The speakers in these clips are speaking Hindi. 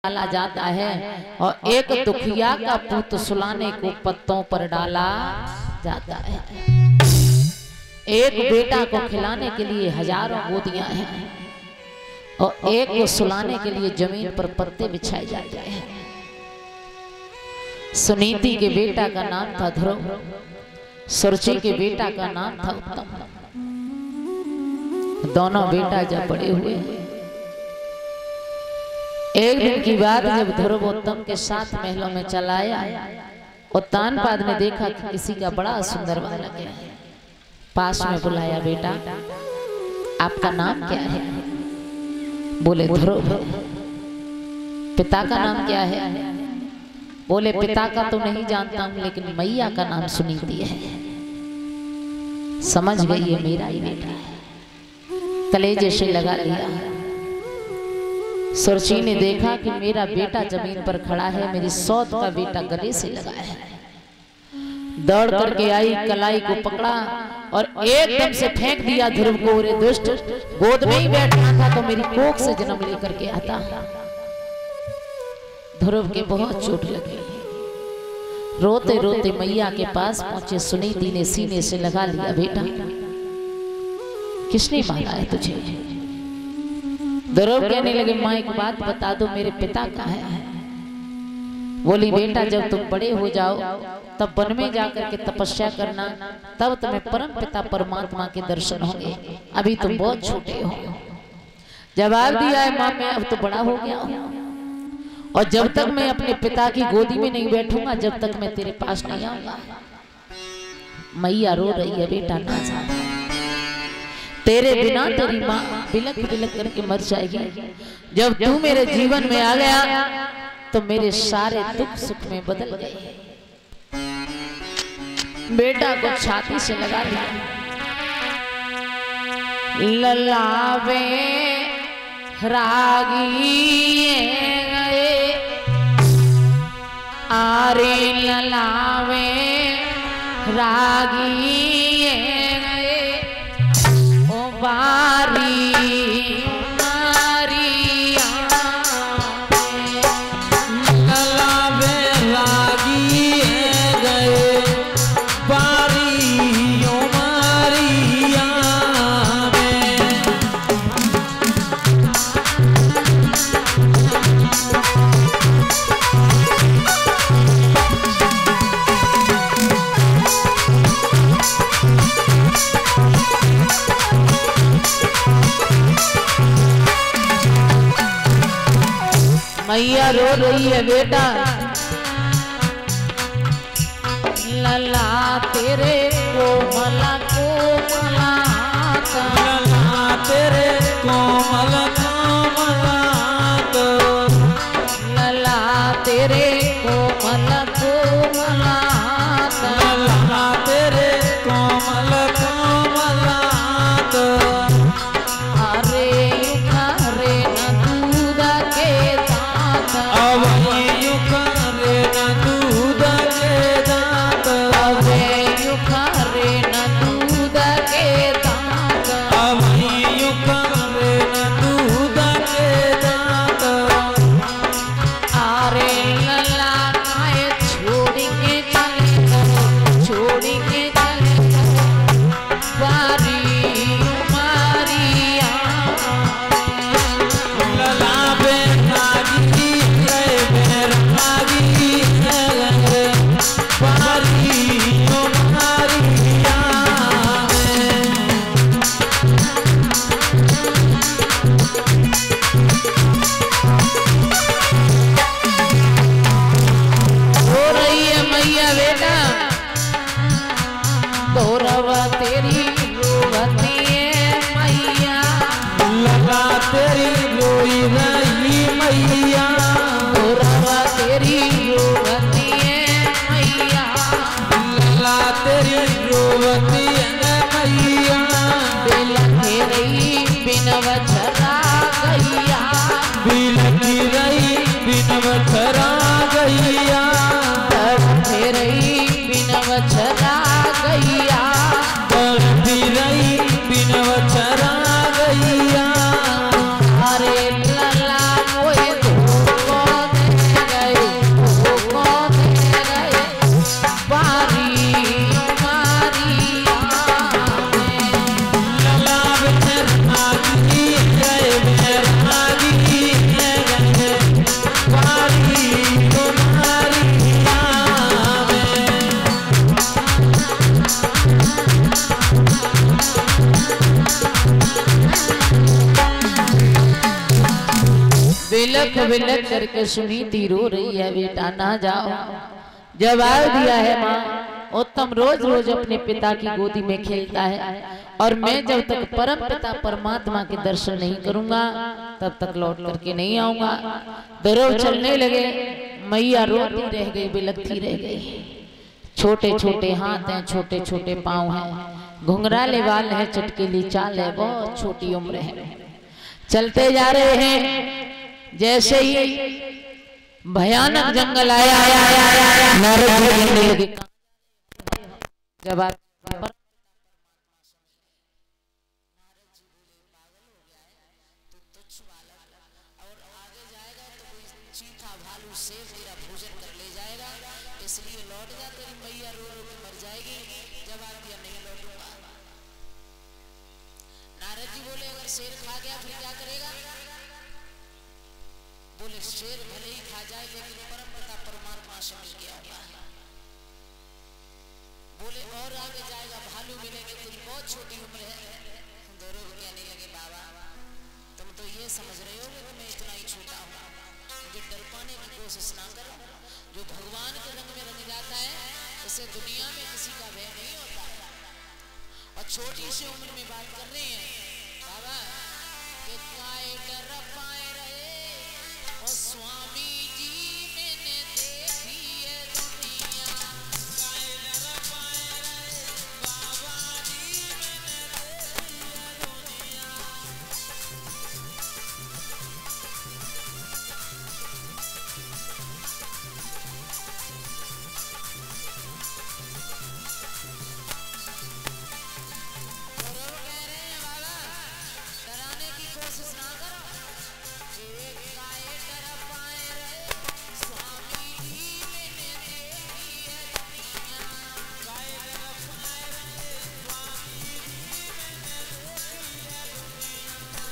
डाला जाता है और एक दुखिया का पुत्र सुलाने को पत्तों पर डाला जाता है। एक बेटा को खिलाने के लिए हजारों गोदियां हैं और एक को सुलाने के लिए जमीन पर पत्ते बिछाए जाते हैं। सुनीति के बेटा का नाम था ध्रुव, सुरुचि के बेटा का नाम था उत्तम। दोनों बेटा जब बड़े हुए, एक दिन की बात जब ध्रुव उत्तम के साथ महलों में चला आया और तानपाद ने देखा कि किसी का बड़ा सुंदर बालक है। पास में बुलाया, बेटा आपका नाम क्या है? बोले ध्रुव। पिता का नाम क्या है? बोले पिता का तो नहीं जानता हूं, लेकिन मैया का नाम सुनीति है। समझ गई ये मेरा ही बेटा है, कलेजे से लगा लिया। सुरुचि ने देखा कि मेरा बेटा जमीन पर खड़ा है, मेरी सौत का बेटा गले से लगा है। दौड़ करके आई, कलाई को पकड़ा और एकदम से फेंक दिया ध्रुव को। रे दुष्ट, गोद में ही बैठना था तो मेरी कोख से जन्म लेकर के आता। ध्रुव के बहुत चोट लगी, रोते रोते मैया के पास पहुंचे। सुनीति ने सीने से लगा लिया, बेटा किसने मारा है तुझे? ध्रुव कहने लगे, माँ एक बात बता दो, मेरे पिता कहाँ है? बोली बेटा जब तुम बड़े हो जाओ तब वन में जाकर के तपस्या करना, तब तुम्हें परम पिता परमात्मा के दर्शन होंगे। अभी तुम बहुत छोटे हो। जवाब दिया है, माँ मैं अब तो बड़ा हो गया हूँ और जब तक मैं अपने पिता की गोदी में नहीं बैठूंगा, जब तक मैं तेरे पास नहीं आऊंगा। मैया रो रही है, बेटा ना जा, तेरे बिना तेरी माँ बिलक बिलक करके मर जाएगी। जब तू मेरे जीवन में आ गया तो मेरे सारे दुख सुख में बदल गए। बेटा को छाती से लगा दिया। ललावे रागी गए, आरे ललावे रागी बारी मारिया ललावे रागी गए, बारियों मारिया मैया रो रही है, बेटा लला तेरे कोमला कोमला, लला तेरे कोमल कोमला, लला तेरे कोमला कोमला, लला तेरे कोमल कोमला। अरे अरे न दूध के दांत, अब युखरे न दूध के दांत, अब युखरे न दूध के दांत, अब युखरे न दूध के दांत। अरे लला काहे छोड़ के चले गो, छोड़ के चले गो, बारी मारिया ललावे रागी गए, रागी गए, बारियों मारिया हो रही है मैया बेटा। गौरवा तेरी रोवती है मैया, लगा तेरी रोई रही मैया, गौरवा तेरी रोवती है मैया, लगा तेरी रोवती है मैया, बिलखी रही बिन वछरा गैया, बिलखी रही बिन वछरा गैया, तड़फे रही बिन वछरा गैया, तड़फी रही बिन वछरा गैया। अरे लला मोए धोखो बिलख करके सुनीति रो रही है, बेटा ना जाओ। जवाब दिया है माँ, उत्तम रोज रोज अपने पिता की गोदी में खेलता है और मैं जब तक परम पिता परमात्मा के दर्शन नहीं करूंगा तब तक लौट करके नहीं आऊंगा। ध्रुव चलने लगे, मैया रोती रह गई, बिलखती रह गई। छोटे छोटे हाथ हैं, छोटे छोटे पाँव हैं, घुंघराले बाल है, चटकीली चाल है, बहुत छोटी उम्र है। चलते जा रहे हैं, जैसे ही भयानक जंगल आया, नारद जी लगे। जब आप इसलिए लौट जा, तेरी मैया रो रो के मर जाएगी। जवाब दिया नहीं लौटूंगा। नारद जी बोले अगर शेर खा गया फिर क्या करेगा? बोले शेर भले ही खा जाए लेकिन परम पिता परमात्मा से मिल गया होगा। बोले और आगे जाएगा, भालू मिलेंगे, तेरी बहुत छोटी उम्र है। दोनों कहने लगे बाबा तुम तो ये समझ रहे हो कि मैं इतना ही छोटा हूँ, मुझे डर पाने की कोशिश ना करो। जो भगवान के रंग में रंग जाता है उसे दुनिया में किसी का भय नहीं होता है। और छोटी सी उम्र में बात कर रहे हैं बाबा कि काहे डर पाए रहे और स्वामी जी मैंने देखी है दुनिया। काहे डर पाए रहे बाबा जी मैंने देखी है दुनिया। कोशिश ना करो, काहे डर पाए रहे स्वामी जी मैंने देखी है दुनिया। काहे डर पाए रहे स्वामी जी मैंने देखी है दुनिया।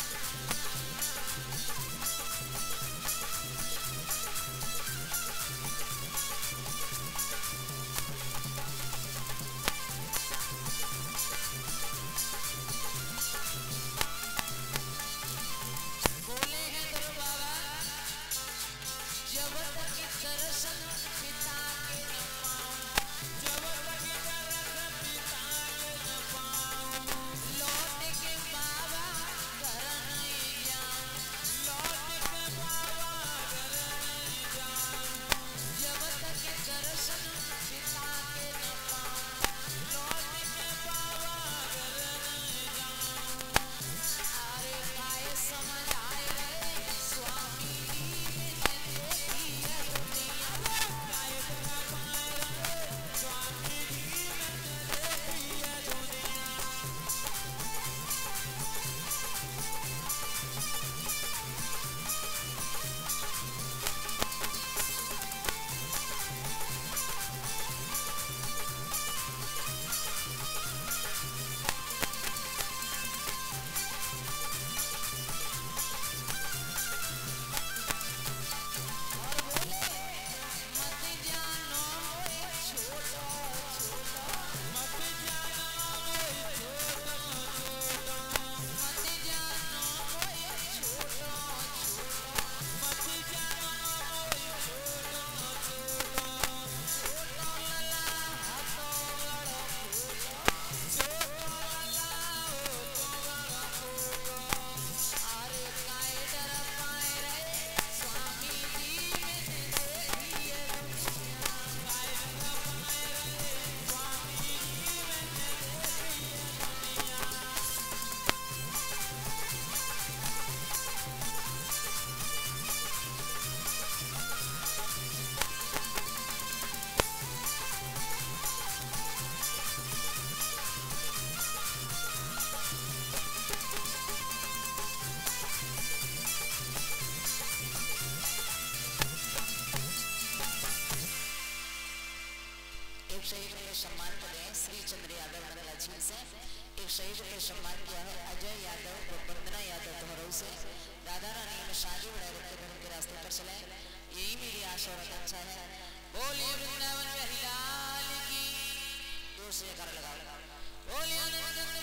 शहीद के सम्मान करें श्री चंद्र यादव मंगला झील से। एक शहीद के सम्मान किया है अजय यादव व वंदना यादव दोहरऊ से। राधा रानी में शादी बढ़ाए रखते धर्म के रास्ते पर चले, यही मेरी आशा और आकांक्षा है। बोलिए वृंदावन बिहारी लाल की, जोर से जयकारा लगाओ। बोलिए आनंद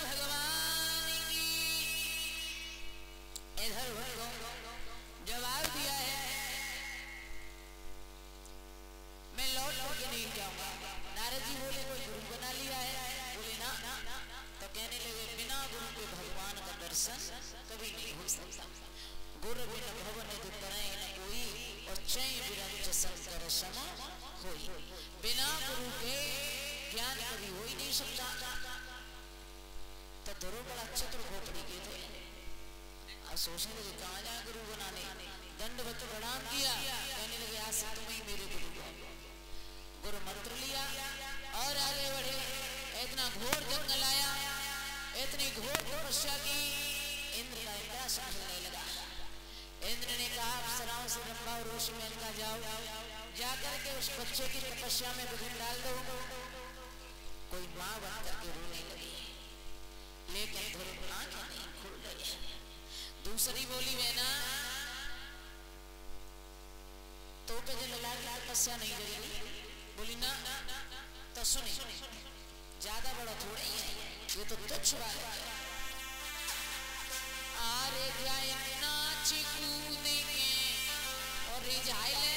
भगवान की। इधर जवाब दिया है दर्शन कभी नहीं हो सकता। गुर बिन भवन तरह न कोई और चय विरंच शंकर सम होई। बिना गुरु के ज्ञान कभी हो ही नहीं सकता। तो धरो बड़ा चतुर खोपड़ी के थे। अब सोचने लगे कहाँ जाए गुरु बनाने। दंडवत प्रणाम किया, कहने लगे आज से तुम ही मेरे गुरु हो। गुरु मंत्र लिया और आगे बढ़े। इतना घोर जंगल आया, इतनी घोर तपस्या की, इंद्र का इंद्रासन हिलने लगा। इंद्र ने कहा अप्सराओं से रंभा और ऋषि में इनका जाओ, जाकर के उस बच्चे की तपस्या में विघ्न डाल दो। कोई माँ बन करके रोने लगी, लेकिन धर्म आंखें नहीं खुल रही। दूसरी बोली बहना तो पे जो ललाट की तपस्या नहीं करेगी। बोली ना, तो सुने ज्यादा बड़ा थोड़ा ही है, ये तो तुच्छ बात है। आरे क्या नाच कूदेंगे और रिझाइले